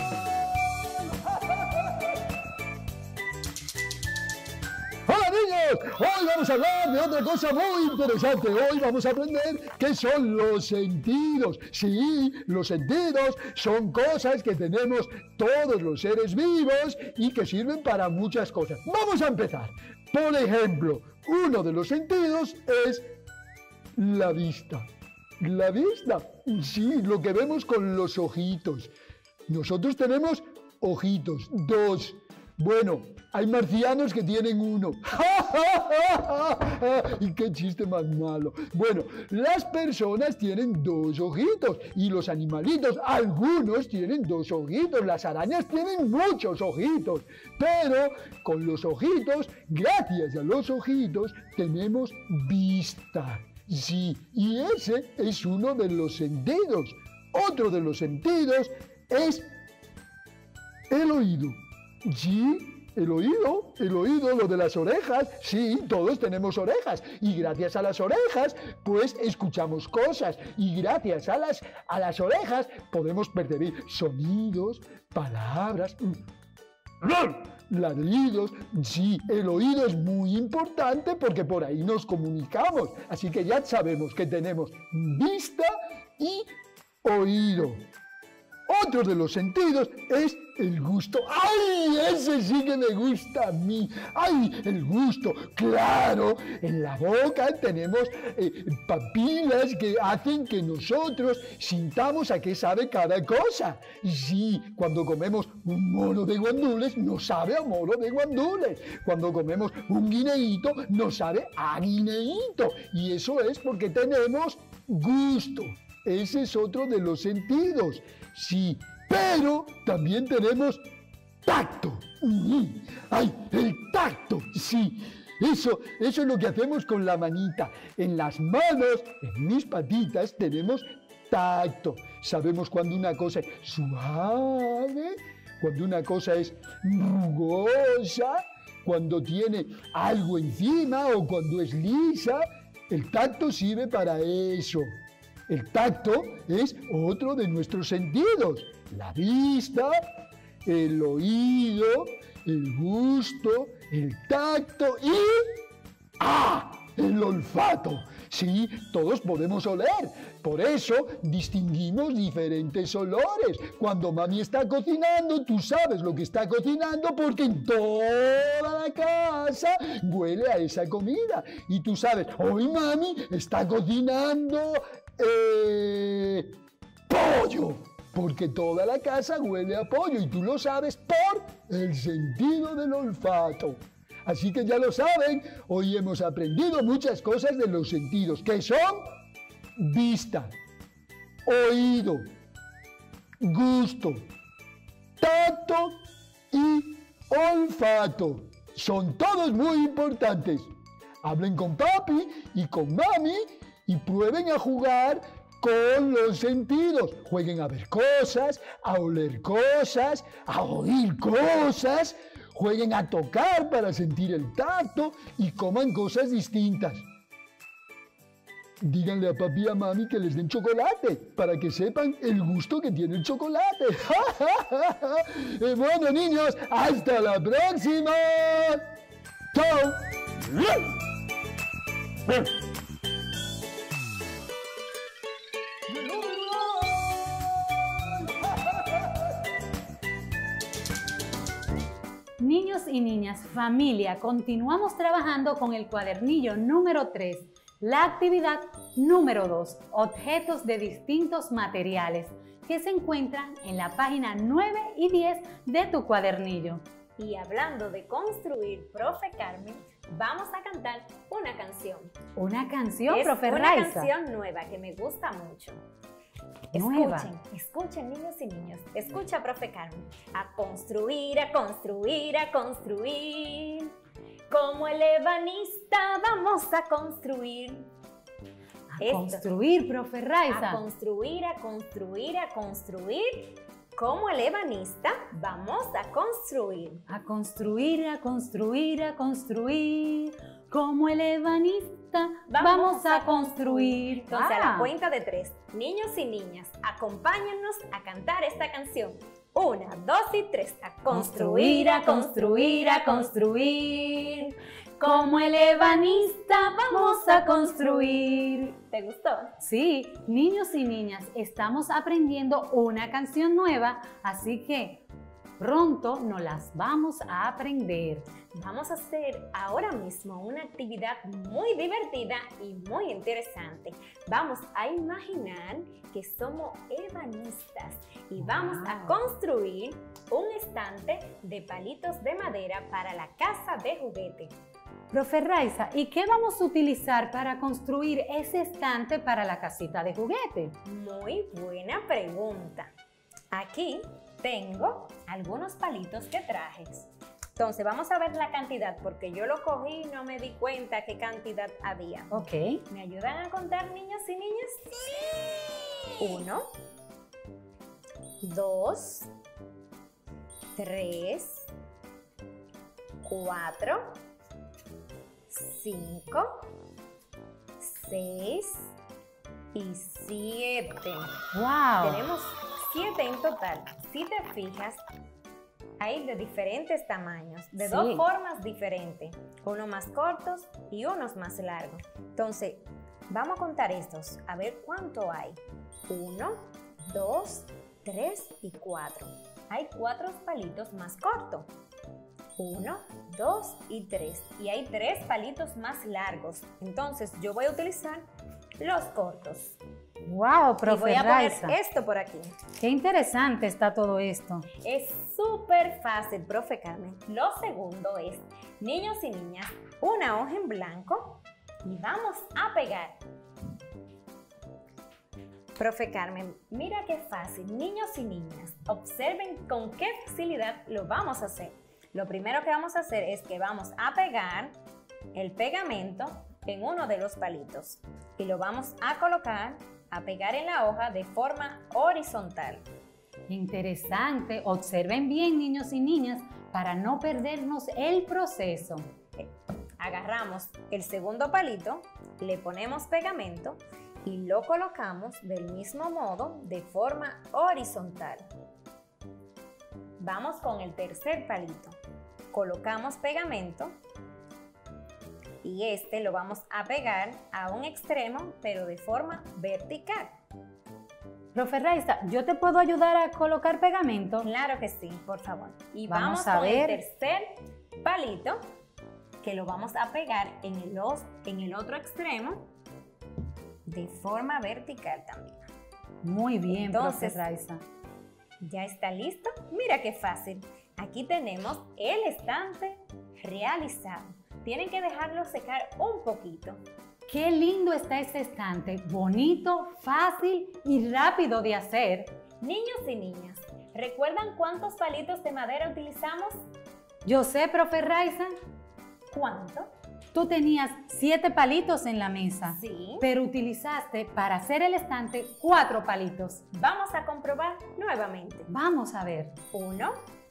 ¡Hola, niños! Hoy vamos a hablar de otra cosa muy interesante. Hoy vamos a aprender qué son los sentidos. Sí, los sentidos son cosas que tenemos todos los seres vivos y que sirven para muchas cosas. Vamos a empezar. Por ejemplo, uno de los sentidos es la vista. La vista, sí, lo que vemos con los ojitos. Nosotros tenemos ojitos, dos. Bueno, hay marcianos que tienen uno. ¡Y qué chiste más malo! Bueno, las personas tienen dos ojitos y los animalitos, algunos tienen dos ojitos. Las arañas tienen muchos ojitos. Pero con los ojitos, gracias a los ojitos, tenemos vista. Sí, y ese es uno de los sentidos. Otro de los sentidos es el oído. Sí, el oído, el oído, lo de las orejas, sí, todos tenemos orejas y gracias a las orejas, pues escuchamos cosas y gracias a las, a las orejas podemos percibir sonidos, palabras, ladridos. Sí, el oído es muy importante porque por ahí nos comunicamos, así que ya sabemos que tenemos vista y oído. Otro de los sentidos es el gusto. ¡Ay! Ese sí que me gusta a mí. ¡Ay! El gusto. Claro, en la boca tenemos eh, papilas que hacen que nosotros sintamos a qué sabe cada cosa. Sí, cuando comemos un mono de guandules, nos sabe a mono de guandules. Cuando comemos un guineíto, nos sabe a guineíto. Y eso es porque tenemos gusto. Ese es otro de los sentidos. Sí, pero también tenemos tacto. ¡Ay, el tacto! Sí, eso, eso es lo que hacemos con la manita. En las manos, en mis patitas, tenemos tacto. Sabemos cuando una cosa es suave, cuando una cosa es rugosa, cuando tiene algo encima o cuando es lisa. El tacto sirve para eso. El tacto es otro de nuestros sentidos. La vista, el oído, el gusto, el tacto y... ¡ah! El olfato. Sí, todos podemos oler. Por eso distinguimos diferentes olores. Cuando mami está cocinando, tú sabes lo que está cocinando porque en toda la casa huele a esa comida. Y tú sabes, hoy mami está cocinando eh, pollo. Porque toda la casa huele a pollo y tú lo sabes por el sentido del olfato. Así que ya lo saben, hoy hemos aprendido muchas cosas de los sentidos, que son vista, oído, gusto, tacto y olfato. Son todos muy importantes. Hablen con papi y con mami y prueben a jugar con los sentidos. Jueguen a ver cosas, a oler cosas, a oír cosas. Jueguen a tocar para sentir el tacto y coman cosas distintas. Díganle a papi y a mami que les den chocolate para que sepan el gusto que tiene el chocolate. Y bueno, niños, hasta la próxima. ¡Chao! Niños y niñas, familia, continuamos trabajando con el cuadernillo número tres, la actividad número dos, objetos de distintos materiales, que se encuentran en la página nueve y diez de tu cuadernillo. Y hablando de construir, profe Carmen, vamos a cantar una canción. ¿Una canción, es profe una Raiza? canción nueva que me gusta mucho. Nueva. Escuchen, escuchen niños y niñas. Escucha, profe Carmen. A construir, a construir, a construir. Como el ebanista vamos a construir. A construir, profe Raiza. A construir, a construir, a construir. Como el ebanista vamos a construir. A construir, a construir, a construir. Como el ebanista vamos, vamos a construir. Entonces, ah. a la cuenta de tres, niños y niñas, acompáñennos a cantar esta canción. Una, dos y tres. A construir, a construir, a construir. como el ebanista vamos a construir. ¿Te gustó? Sí, niños y niñas, estamos aprendiendo una canción nueva, así que pronto nos las vamos a aprender. Vamos a hacer ahora mismo una actividad muy divertida y muy interesante. Vamos a imaginar que somos ebanistas y vamos a construir un estante de palitos de madera para la casa de juguete. Profe Raiza, ¿y qué vamos a utilizar para construir ese estante para la casita de juguete? Muy buena pregunta. Aquí tengo algunos palitos que traje. Entonces vamos a ver la cantidad porque yo lo cogí y no me di cuenta qué cantidad había. Ok. ¿Me ayudan a contar, niños y niñas? Sí. Uno, dos, tres, cuatro, cinco, seis y siete. ¡Wow! Tenemos siete en total. Si te fijas, hay de diferentes tamaños, de Sí. dos formas diferentes, unos más cortos y unos más largos. Entonces, vamos a contar estos, a ver cuánto hay. Uno, dos, tres y cuatro. Hay cuatro palitos más cortos. Uno, dos y tres. Y hay tres palitos más largos. Entonces, yo voy a utilizar los cortos. ¡Wow, profe Y voy a poner Raiza! esto por aquí. ¡Qué interesante está todo esto! Es súper fácil, profe Carmen. Lo segundo es, niños y niñas, una hoja en blanco y vamos a pegar. Profe Carmen, mira qué fácil. Niños y niñas, observen con qué facilidad lo vamos a hacer. Lo primero que vamos a hacer es que vamos a pegar el pegamento en uno de los palitos y lo vamos a colocar, a pegar en la hoja de forma horizontal. Interesante. Observen bien, niños y niñas, para no perdernos el proceso. Agarramos el segundo palito, le ponemos pegamento y lo colocamos del mismo modo de forma horizontal. Vamos con el tercer palito. Colocamos pegamento y este lo vamos a pegar a un extremo, pero de forma vertical. Profe Raiza, ¿yo te puedo ayudar a colocar pegamento? Claro que sí, por favor. Y Vamos vamos, a con ver. el tercer palito, que lo vamos a pegar en el, os- en el otro extremo, de forma vertical también. Muy bien, Entonces, profe Raiza. ¿Ya está listo? Mira qué fácil. Aquí tenemos el estante realizado. Tienen que dejarlo secar un poquito. Qué lindo está este estante, bonito, fácil y rápido de hacer. Niños y niñas, ¿recuerdan cuántos palitos de madera utilizamos? Yo sé, profe Raiza. ¿Cuánto? Tú tenías siete palitos en la mesa, Sí. pero utilizaste para hacer el estante cuatro palitos. Vamos a comprobar nuevamente. Vamos a ver. Uno,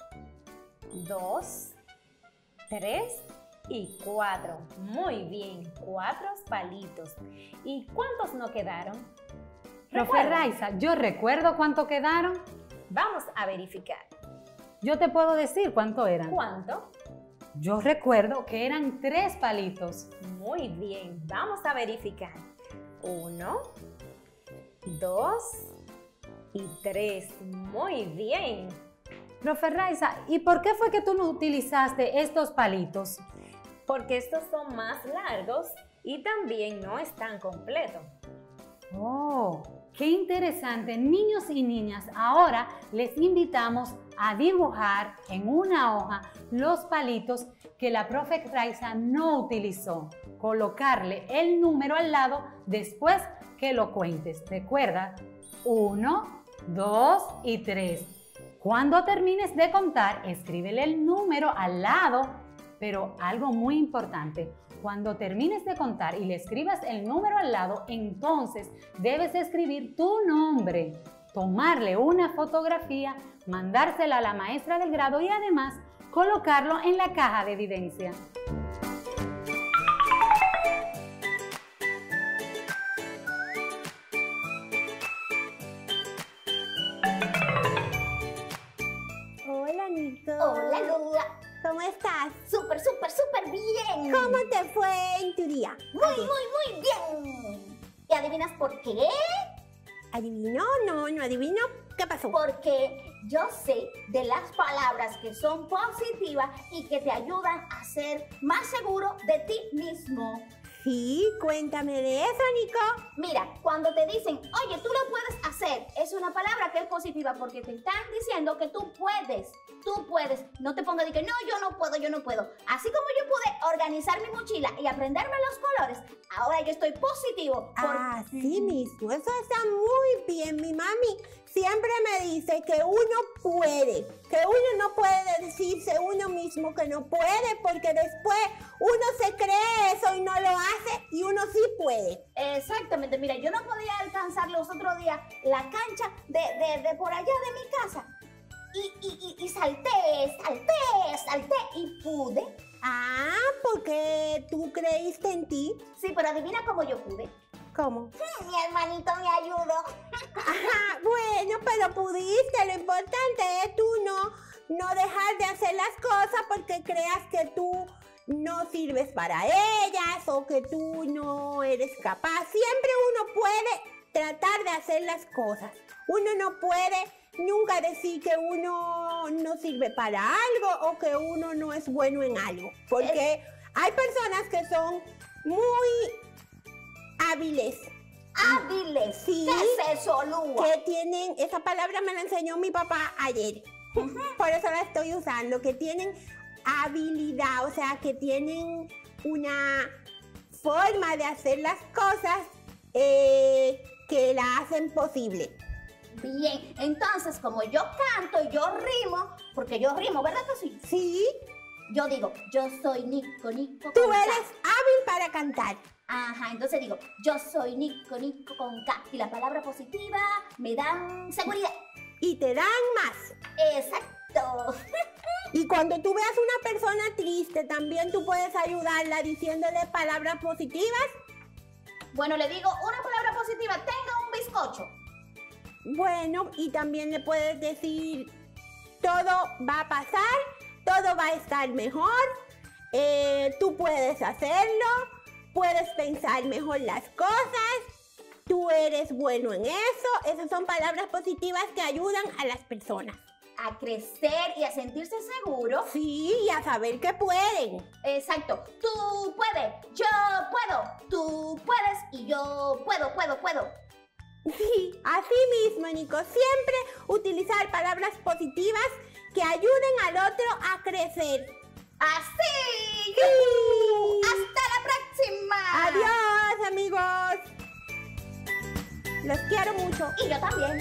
dos, tres y cuatro. Muy bien, cuatro palitos. ¿Y cuántos no quedaron? Profe ¿Recuerdan? Raiza, yo recuerdo cuánto quedaron. Vamos a verificar. Yo te puedo decir cuánto eran. ¿Cuánto? Yo recuerdo que eran tres palitos. Muy bien, vamos a verificar. Uno, dos y tres. Muy bien. Profe Raiza, ¿y por qué fue que tú no utilizaste estos palitos? Porque estos son más largos y también no están completos. Oh, qué interesante. Niños y niñas, ahora les invitamos a dibujar en una hoja los palitos que la profe Raiza no utilizó. Colocarle el número al lado después que lo cuentes. Recuerda, uno, dos y tres. Cuando termines de contar, escríbele el número al lado, pero algo muy importante, cuando termines de contar y le escribas el número al lado, entonces debes escribir tu nombre, tomarle una fotografía, mandársela a la maestra del grado y además colocarlo en la caja de evidencia. Hola, Nito. Hola, Lula. ¿Cómo estás? Súper, súper, súper bien. ¿Cómo te fue en tu día? Muy, muy, muy bien. ¿Y adivinas por qué? ¿Adivino? No, no adivino. ¿Qué pasó? Porque yo sé de las palabras que son positivas y que te ayudan a ser más seguro de ti mismo. Sí, cuéntame de eso, Nico. Mira, cuando te dicen, oye, tú lo puedes hacer, es una palabra que es positiva porque te están diciendo que tú puedes, tú puedes. No te pongas de que no, yo no puedo, yo no puedo. Así como yo pude organizar mi mochila y aprenderme los colores, ahora yo estoy positivo. Por... Así mismo, eso está muy bien. Mi mami siempre me dice que uno puede, que uno no puede decirse uno mismo que no puede porque después uno se cree eso y no lo hace y uno sí puede. Exactamente, mira, yo no podía alcanzar los otros días la cancha de, de, de por allá de mi casa y, y, y, y salté, salté, salté y pude. Ah, porque tú creíste en ti. Sí, pero adivina cómo yo pude. ¿Cómo? Mi hermanito me ayudó. Ajá, bueno, pero pudiste. Lo importante es tú no, no dejar de hacer las cosas porque creas que tú no sirves para ellas o que tú no eres capaz. Siempre uno puede tratar de hacer las cosas. Uno no puede nunca decir que uno no sirve para algo o que uno no es bueno en algo. Porque es... hay personas que son muy hábiles. Hábiles. Sí. ¿Qué es eso, Lua? Que tienen, esa palabra me la enseñó mi papá ayer. Uh-huh. Por eso la estoy usando. Que tienen habilidad, o sea, que tienen una forma de hacer las cosas eh, que la hacen posible. Bien, entonces como yo canto y yo rimo, porque yo rimo, ¿verdad que sí? Sí. Yo digo, yo soy Nico, Nico Tú con eres K. hábil para cantar. Ajá, entonces digo, yo soy Nico, Nico con K. Y la palabra positiva me dan seguridad. Y te dan más. Exacto. Y cuando tú veas una persona triste, también tú puedes ayudarla diciéndole palabras positivas. Bueno, le digo una palabra positiva, tenga un bizcocho. Bueno, y también le puedes decir, todo va a pasar, todo va a estar mejor, eh, tú puedes hacerlo, puedes pensar mejor las cosas, tú eres bueno en eso. Esas son palabras positivas que ayudan a las personas a crecer y a sentirse seguros. Sí, y a saber que pueden. Exacto. Tú puedes, yo puedo, tú puedes y yo puedo, puedo, puedo. Sí, así mismo, Nico. Siempre utilizar palabras positivas que ayuden al otro a crecer. ¡Así! Sí. ¡Hasta la próxima! ¡Adiós, amigos! Los quiero mucho. Y yo también.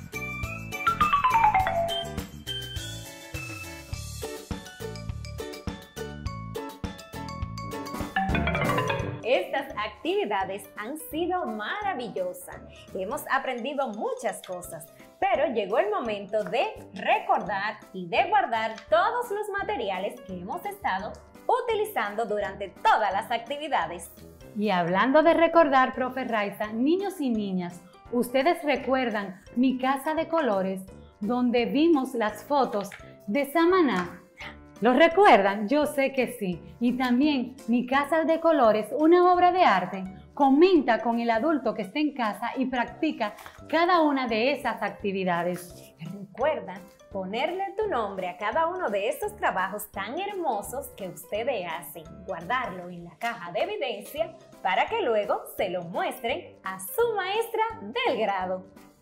Estas actividades han sido maravillosas. Hemos aprendido muchas cosas, pero llegó el momento de recordar y de guardar todos los materiales que hemos estado utilizando durante todas las actividades. Y hablando de recordar, profe Raiza, niños y niñas, ¿ustedes recuerdan mi casa de colores donde vimos las fotos de Samaná? ¿Lo recuerdan? Yo sé que sí. Y también Mi casa de colores, una obra de arte. Comenta con el adulto que esté en casa y practica cada una de esas actividades. Recuerda ponerle tu nombre a cada uno de estos trabajos tan hermosos que ustedes hacen. Guardarlo en la caja de evidencia para que luego se lo muestren a su maestra del grado.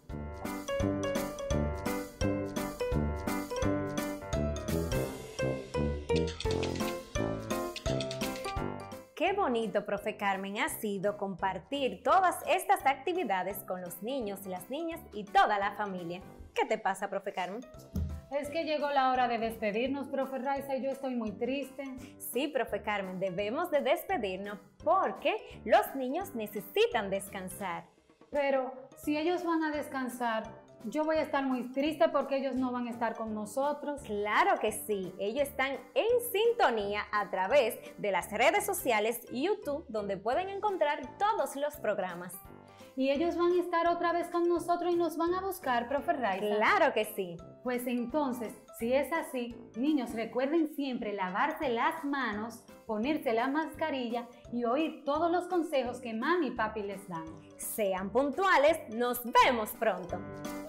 Qué bonito, profe Carmen, ha sido compartir todas estas actividades con los niños, las niñas y toda la familia. ¿Qué te pasa, profe Carmen? Es que llegó la hora de despedirnos, profe Raiza, y yo estoy muy triste. Sí, profe Carmen, debemos de despedirnos porque los niños necesitan descansar. Pero si ellos van a descansar, yo voy a estar muy triste porque ellos no van a estar con nosotros. Claro que sí, ellos están en sintonía a través de las redes sociales y YouTube, donde pueden encontrar todos los programas. ¿Y ellos van a estar otra vez con nosotros y nos van a buscar, profe Raiza? Claro que sí. Pues entonces, si es así, niños, recuerden siempre lavarse las manos ponerse la mascarilla y oír todos los consejos que mami y papi les dan. Sean puntuales, nos vemos pronto.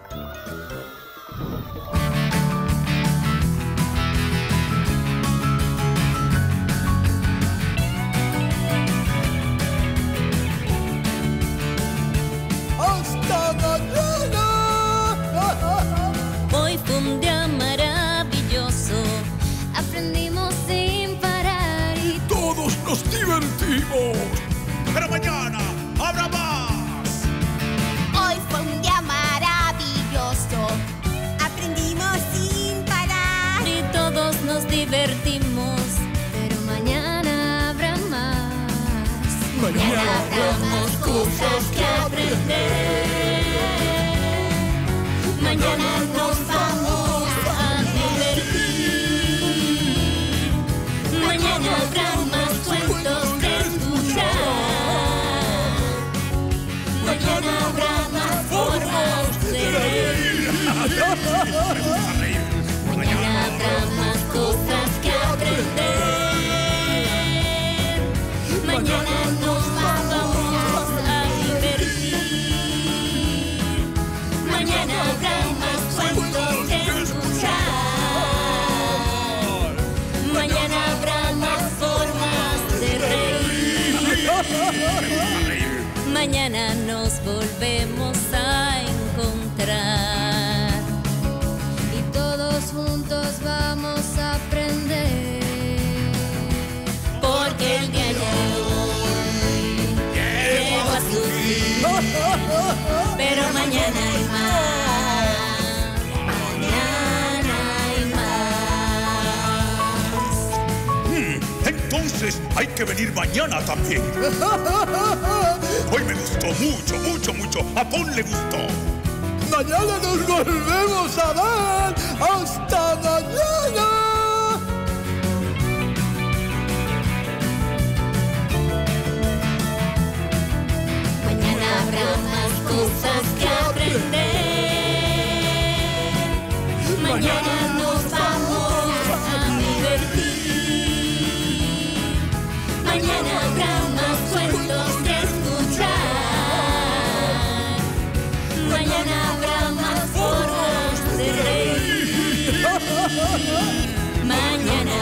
¡Hasta mañana! Hoy fue un día maravilloso, aprendimos sin parar y todos nos divertimos. Pero mañana habrá más. Hoy fue un día maravilloso, aprendimos sin parar y todos nos divertimos, pero mañana habrá más. Mañana habrá más cosas que aprender. Mañana nos vamos a divertir. Mañana habrá más cuentos que escuchar. Mañana habrá más formas de reír. Mañana habrá más cosas que aprender. Mañana nos vamos a divertir. Mañana habrá más cuentos que escuchar. Mañana habrá más formas de reír. Mañana nos volvemos a encontrar y todos juntos vamos a aprender. Porque el día de hoy llegó a su fin, pero mañana hay más. Mañana hay más. Hmm, entonces hay que venir mañana también. Hoy me gustó mucho, mucho, mucho. A Pon le gustó. Mañana nos volvemos a ver. ¡Hasta mañana! Mañana habrá más cosas que aprender. Mañana nos vamos a divertir. Mañana habrá más cuentos que escuchar. Mañana habrá más formas de reír. Mañana